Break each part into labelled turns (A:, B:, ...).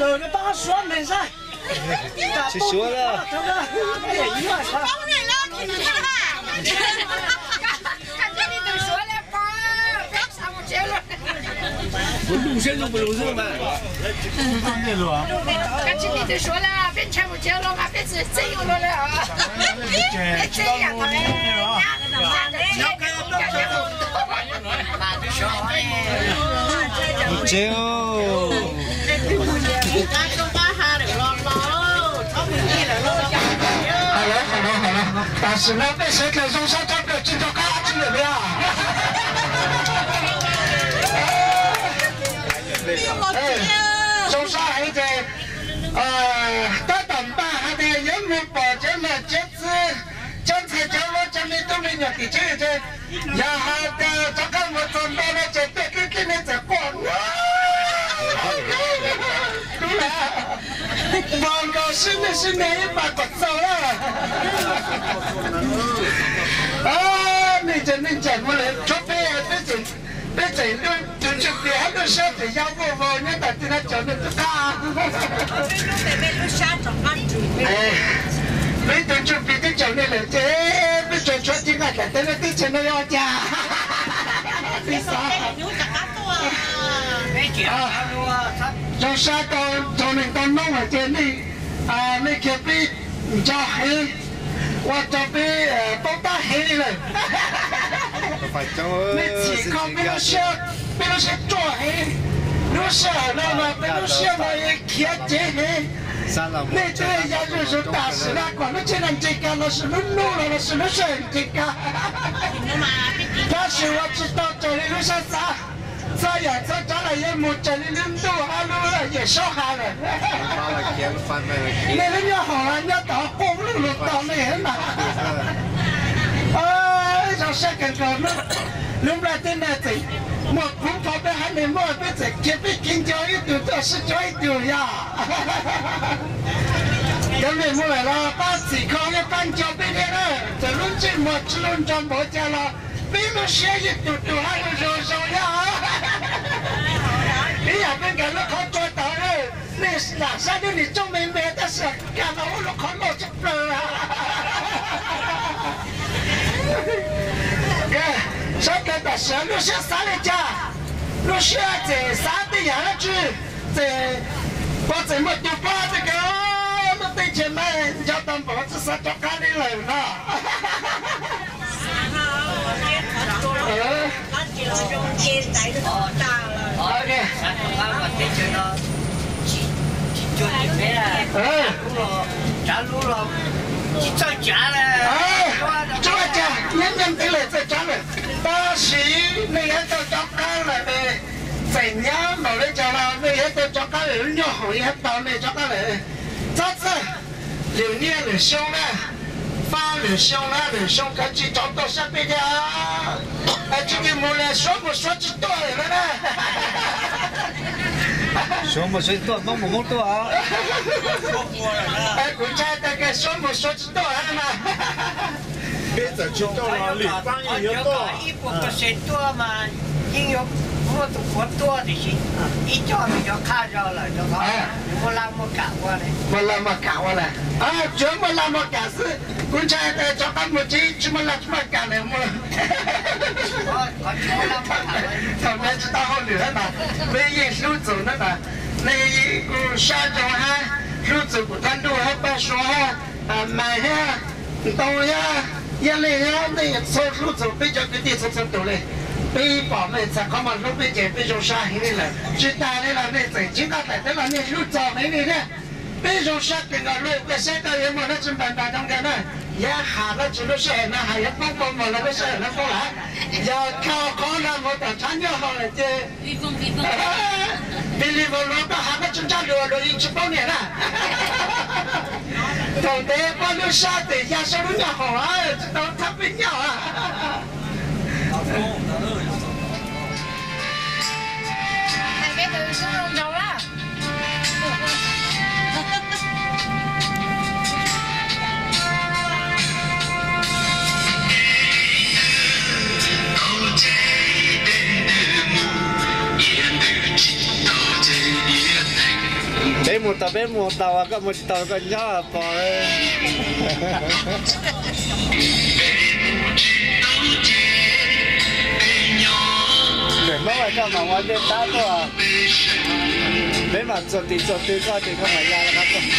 A: Từ cái to xuống này sao?
B: Chỉ xuống rồi.
A: Cái gì mà sao?
C: Ông này lo thì nữa à? Cảm giác đi từ xuống lên bò, phép sao một chiếc luôn.
B: Muốn đủ xe dùng phải đủ xe mà.
A: Không được rồi.
C: Cảm giác đi từ xuống là phép chạy một chiếc luôn mà phép sẽ chạy luôn rồi à? Phép chạy à thôi.
B: Một chiều.
A: 但是呢，那谁给中山这个进到嘎子里面啊？中山还在到等吧，还得人民保健了，截止检测结果证明都没有的这，然后的这个我准备了，这对给给你在逛啊。报告是那是哪一把不走了？啊，你这能怎么来？除非别整就别的小子要我，你到底那叫你不干？哎，别就别的叫你来，这别就说这个的，等下对钱都要加。为啥？trong xa cho nên con nông ở trên đi mấy kia bị cho hay hoặc cho bị bốc ta hay đi rồi mấy chỉ con biết nó sẽ cho hay nó sợ nó mà biết nó sẽ mà kia chế hay mấy cái nhà rồi số ta xử ra còn nó trên làm gì cả nó xử nó nô là nó xử nó sợ gì cả ta xửว่าchỉ tao cho nên nó sẽ sao这样这将来也没这里领导哈路了，也少哈了。那人家好了，人家到公路了，到那人嘛。让谁跟着弄不来的那子，我恐怕被还没摸被子，特别紧张一丢，这是叫一丢呀。人没摸来了，把自己靠的搬交给你了，这轮这么只轮着没家了。比如写一丢丢还有手呀，你也别给那靠做到了，你哪啥的你做明白的是，干了我靠老子不啊！啥个的是路线啥来着？路线在啥的样子？在我怎么丢把这个？我对前面要当包子啥做干的来了？OK。
D: trả lúa rồi, chỉ cho trả là.
A: Cho trả, nhân tỷ lệ phải trả rồi. Ta sĩ này hết tôi cho cá là về phải nhớ mà lấy cho là này hết tôi cho cá là nhỏ hỏi hết tao này cho cá là. Chắc chứ, liệu nhiên liệu xong nè. Pha lửa xong lá lửa xong cái chỉ cho tôi sắp bây giờ chỉ cái mùa này số chỉ tôi rồi đó
B: số một số tôi mong một tôi à
A: cũng trai ta cái số chỉ tôi mà
E: bây giờ chỉ tôi là lì băng nhiều tôi
D: ít một cái tôi mà nhưng nhiều mua tụ quất tôi thì chỉ ít cho mình cho khá rồi là cho họ mua làm một cả qua này
A: này chưa mua làm một cả sự cũng trai ta cho các một chi chứ mà làm một cả này mua
D: còn chưa làm một cả
A: thằng này chỉ tao hơn nữa mà bây giờ lưu trữ nữa mà này cũng sao cho ha lưu trữ của thanh đô hết bao số ha mày ha tôi ha giờ này ha này số lưu trữ bây giờ cái gì số đồ này bây bỏ mày sẽ có mà lúc bây giờ bây giờ sao thế này chỉ ta đây là này phải chỉ ta phải thế là này lưu trữ mấy này nè bây giờ sao cái nó lưu cái xe tao em mà nó chỉ bàn bàn trong cái này ya hà nó chỉ nó sẽ nó hay không có mà nó sẽ nó có lại giờ cao có là một tờ chán nhau họ là chứ vì vào lúc đó hà nó chúng ta lừa rồi chỉ bao nhiêu nè đầu tiên bao nhiêu sao thì ya sao nó nhỏ họ á tao thắp với nhau à
C: Thằng bé từ xuống luôn rồi á.
B: một tàu có một tàu có nhỏ bỏ để mất lại cho mà ngoài bên ta thôi à bên mà cho tí coi thì không phải ra là các con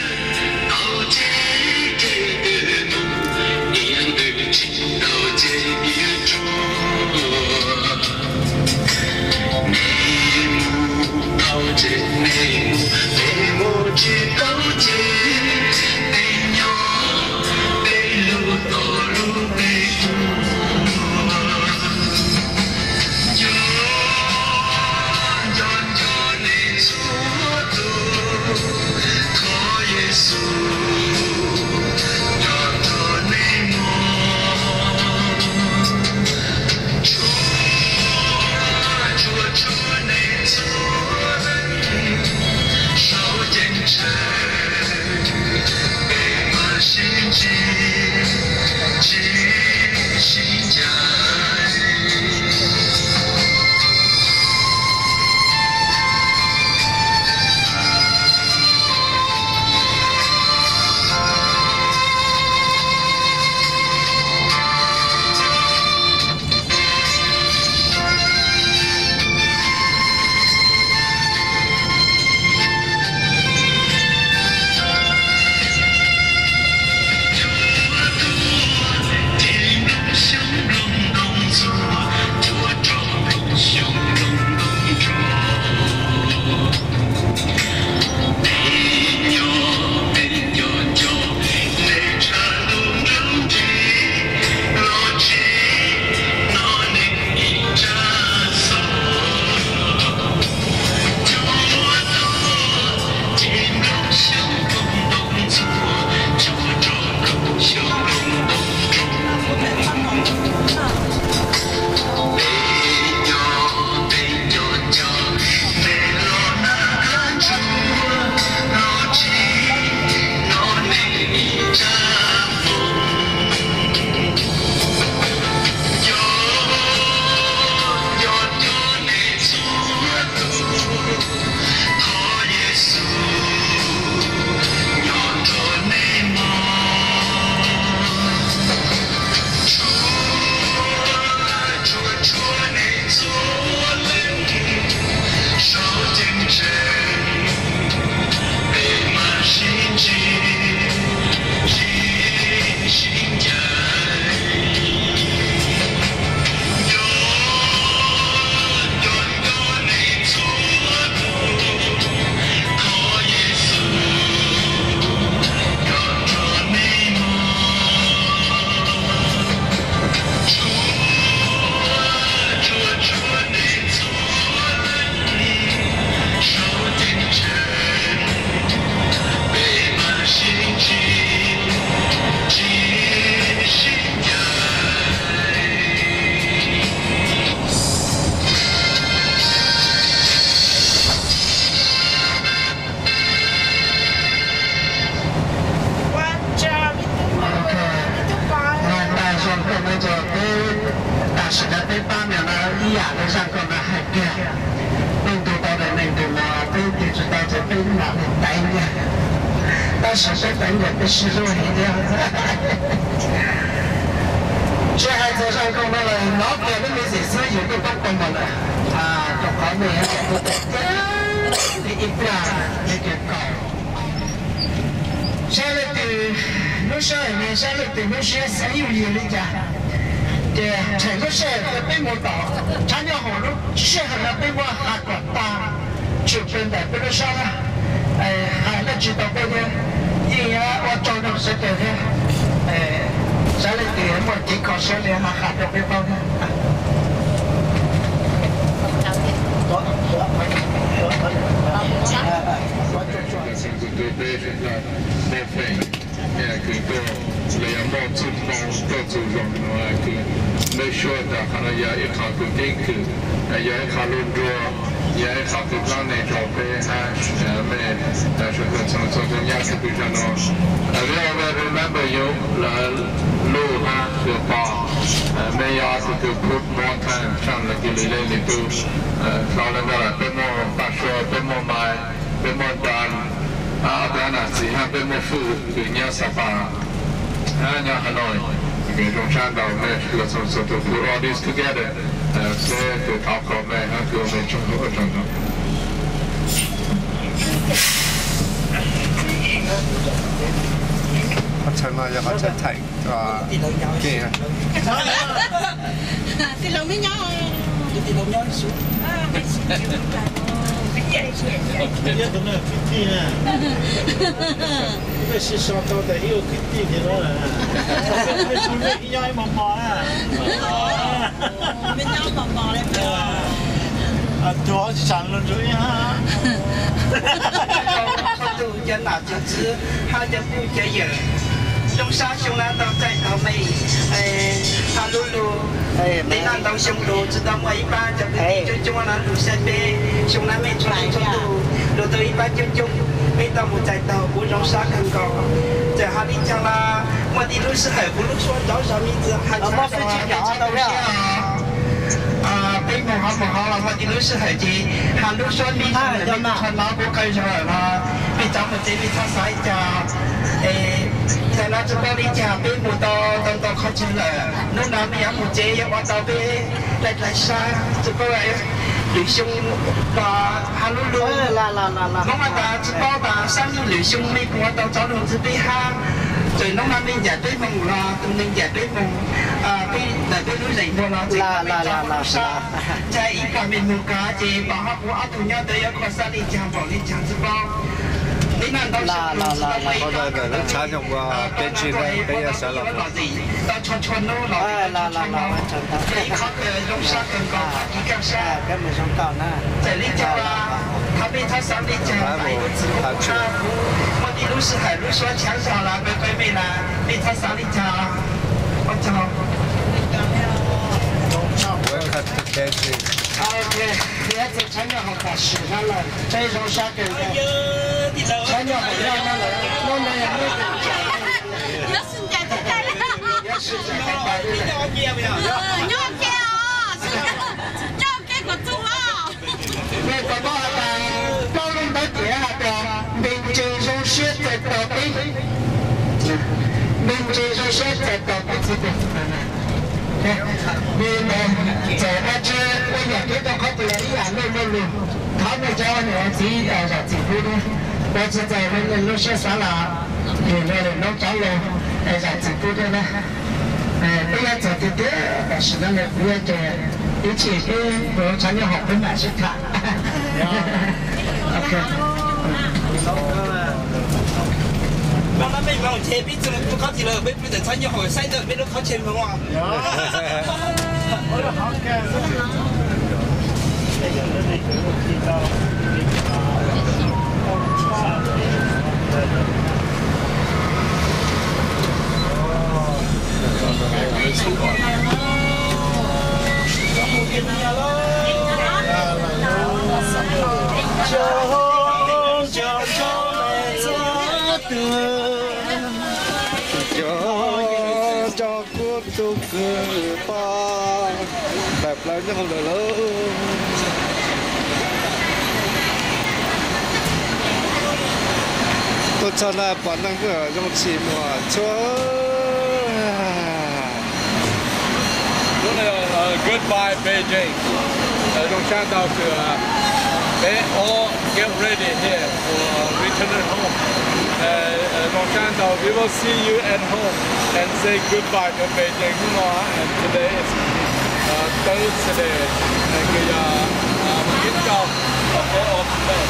A: 但是这本人的思路一样。这还走上公路了，老表的没谁是有个帮帮忙的啊，就好没人不得，你一边那个高。下来的60年，下来的60有年的家，对，整个社会被我倒，参加好多社会了被我还管大，就真的不能说了，还能知道这个，因为我做的是这个，下来的我几个社会还都被包的。
E: คือเลยมองจุดมองก็จุดลงว่าคือไม่ช่วยแต่ขณะยาอีกขาคือเก่งคือยาขาลุนดัวยาขาคือพลังในจอไปฮะไม่แต่ช่วยกันส่งยาคือจะนอนเรื่องว่า remember you แล้วลูกฮะคือปอไม่ยาคือ put more time ช่างเลยคือเล่นเลยคือเราแล้วก็เป็นโมปัสสาวะเป็นโมไม้ bên một đoàn bên là chỉ hai bên một phụ từ nhà Sapa nhà Hà Nội cái trong trang đầu này là số số từ put all this together sẽ từ thảo khảo này ha từ mình trong đó trong đó
B: เขาใช้มาจะเขาใช้ไทยก็เก่ง
C: thì lâu mới nhau
D: thì đâu nhớ xuống
F: 这都能肯定啊，那是上到的有肯定的了，那是没一样毛毛啊，
C: bên nhau bò bò lên
F: 啊，多是长了这样。
A: เขาดูจะหนาจะซื้อถ้าจะพูดจะเยอะลงซาชงนั้นต้องใจเราไม่ฮาลูลูในนั้นต้องชงดูจะต้องไว้ป้าจะไปจุ๊จุ๊นั้นดูเสร็จไปชงนั้นไม่ชงชงดูตัวอีป้าจุ๊จุ๊ไม่ต้องหัวใจต่อบุญลงซากันก่อนจะหาดิจังละวันที่รู้สึกเหบุญรู้ส่วนเจ้าสามีจะหาจะไปจีบจะต้องเชี่ยว被某行了，我的律师还的，还律师你穿老不跟上了，被咱们这边他啥家，在那这边的家被不到靠近了，那那边也不接也我到被来杀，这个女兄把哈鲁鲁，我们打这包打三个女兄没过到找路这边哈。 rồi nó mang bên giải tới mùng là tụi mình giải tới mùng cái đại tới núi dậy mua là sao chạy ít cả mình mua cá chỉ bảo họ của tụi nhau tới ở khoa đi chàng bỏ đi chàng giúp bao đến năm đó
B: là nó trả dụng bên trên đây bây giờ sẽ là
A: cho nó là cái khó trong sát cần có chỉ cần sát
D: cái mình sống còn á
A: chạy đi chàng他被他上的讲来不止我我的路是海路说墙上了，被鬼没了，被他上的讲，我讲。
B: 我要看电视。
A: OK，你要在参加好看喜欢了，这种啥跟的，参加好让那个，那也没人讲。
C: 要是在这带了，
A: 要是在这带了，
C: 要给啊，要给我做啊。
A: 那个多少个？ 到底下的民间中学在到底，民间中学在到底这个，你们在那这我也觉得好不来呀，路，他们叫我自己到啥地步的？我是在那路学啥啦？那走路啥地步的呢？不要走的的，但是那个不要这一起跟我参加好朋友去看。OK。
G: 我那边往前边怎么不考起了？没得参加好赛的，没得考前门哇。
F: 我的好看。这个那个我知道，
B: cho cuộc tu cử ba đẹp lớn chứ không được lớn tôi cho là bản năng của trong chỉ mùa chúa
E: goodbye Beijing trong trang đầu cửa they all get ready here for returning home. We will see you at home and say goodbye to Beijing. And today is Thursday. Kính chào all today.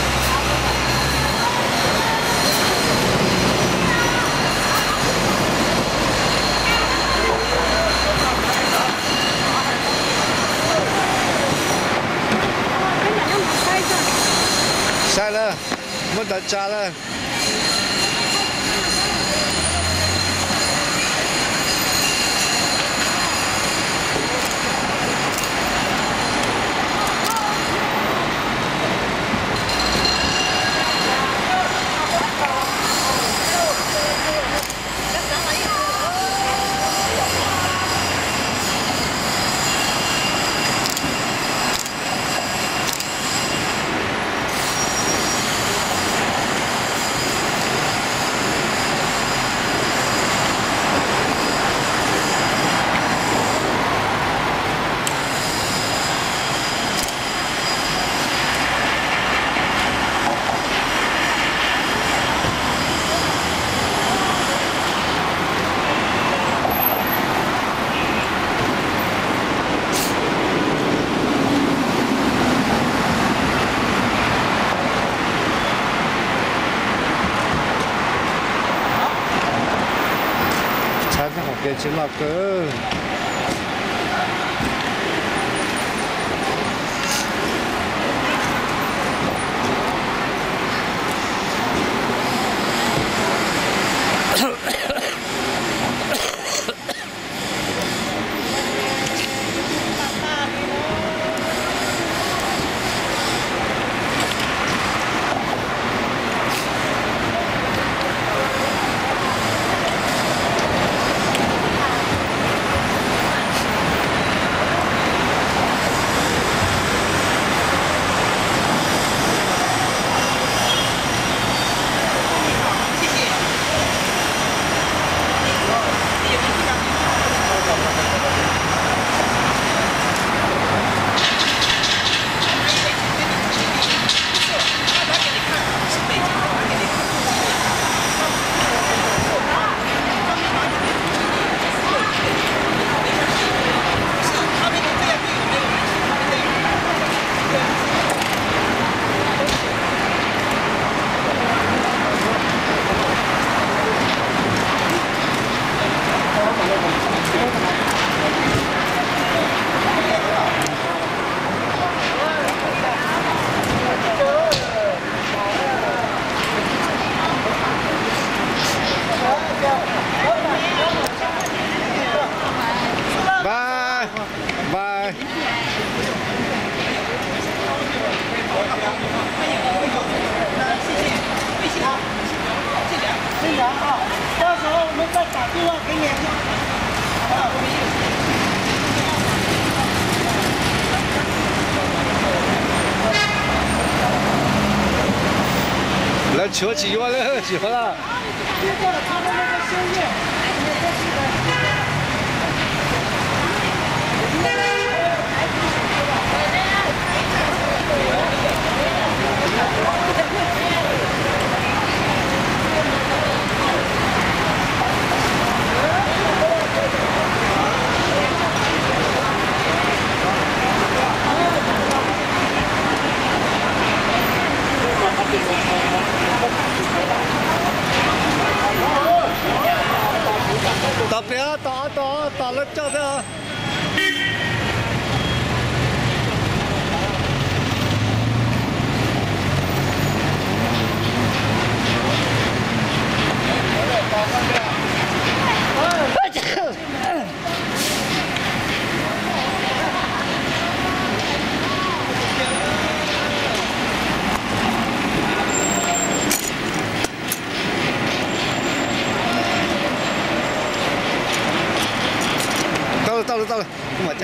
B: 晒了，没得加了。 chỉ là cứ bye.
F: 现场啊，到时候我们再打电话给你。
B: 来求几万了，几万了。
F: 现在他们那个生意，
B: 打别打了叫的。到了，跟我家。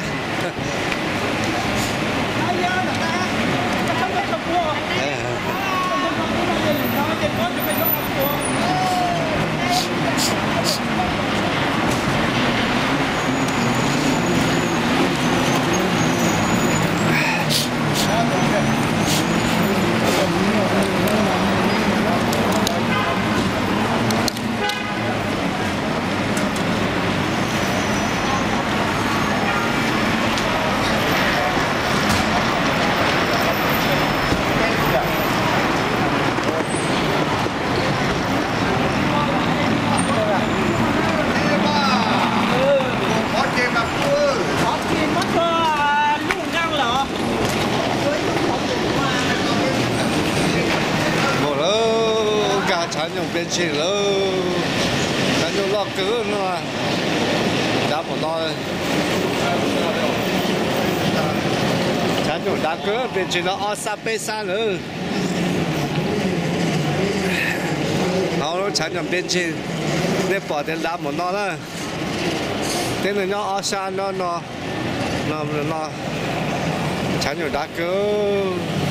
B: 产用变迁喽，产用老哥呢，打不到，产用大哥变成了2383了，然后产用变迁，那保的打不到了，等人家23那，产用大哥。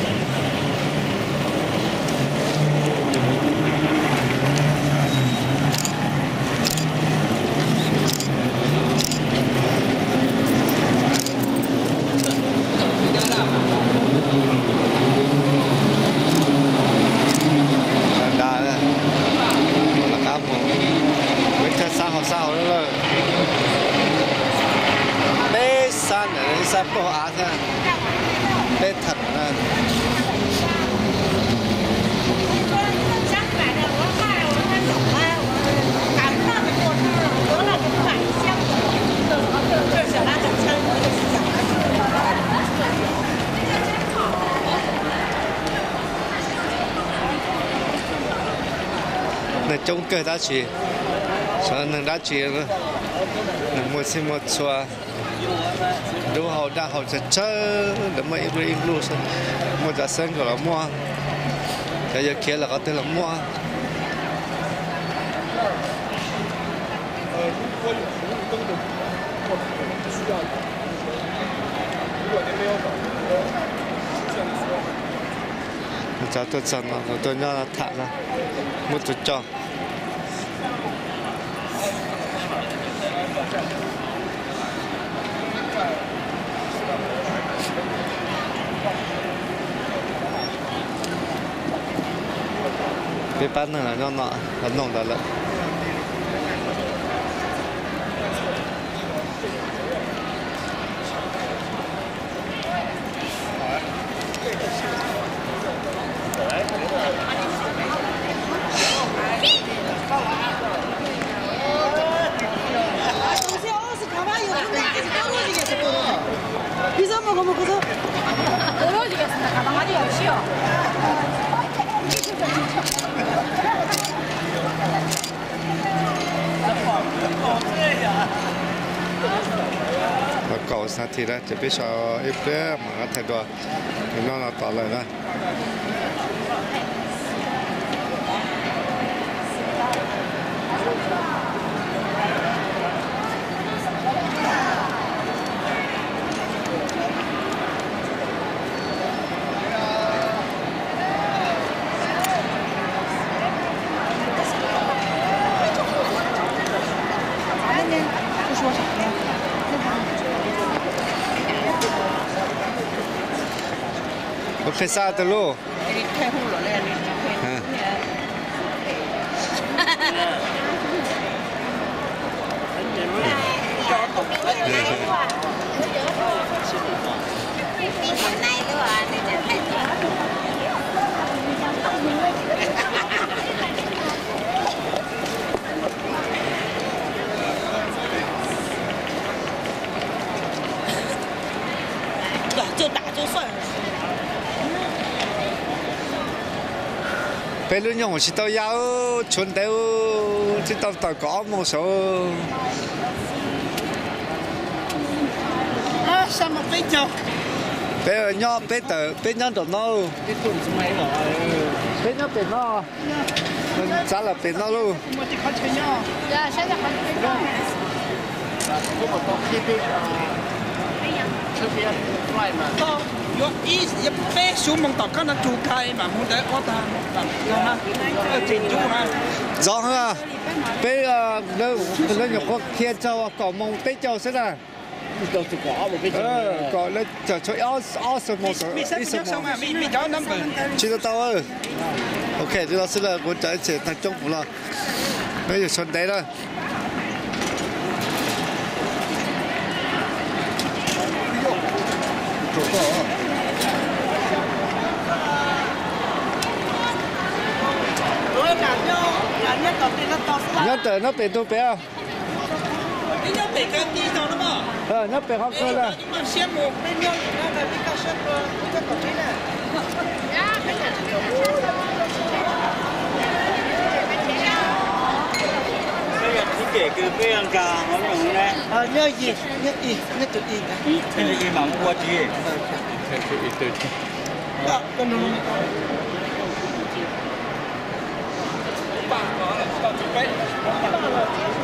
B: Sắp bộ á thế Tết thật là
C: chắc là nó có 5 năm 1 bữa là cũng phải xem
B: 那中个打去，说能打去了，能摸西摸错，如好打好จะเจอแล้วไม่รู้สิมัวจะเส้นก็ละมัวแต่จะเขียนแล้วก็เตะละมัวจะตัวจันทร์ตัวนี้เราถัดนะมุดจุดจ่อไปปั้นหนึ่งแล้วเนาะแล้ว弄到了搞啥题了？这边小一边马上太多，你让他倒来了。开啥的路？
C: 开户了嘞，
B: 嗯。
C: 就打就算。
B: ไปรุ่นยังชิตายาวชนเดียวที่ต้องต่อก้อมโซ่
G: 什么被叫？
B: ไปย่อไปเต๋อไปย่อตัวน้อไปย่อเป็นน้อมันจ้าละเป็นน้อลูก
C: 呀，现在还没到。
G: 有一杯小梦到看到猪开嘛，没得我打，有吗？珍珠吗？
B: rõ haไปแล้วอยู่ก็เขียนเจ้าก่อมองไปเจ้าใช่ไหมก่อแล้วจะช่วยอ้อสมองอีสมอง
G: 没找那本。
B: 知道到了 OK 知道是了我在一起太中午了没有顺带了nhớ tới nó bị tôi béo
G: 你要北跟地上了吗？
B: nó bị khó khăn了
G: 羡慕，没有，那个比较羡慕，比较搞定的。
H: cái cái ăn cà nó dùng này
D: nhớ gì nhớ tụi gì
H: cái gì mà mua gì
D: con nó
G: 爸，好了，到准备。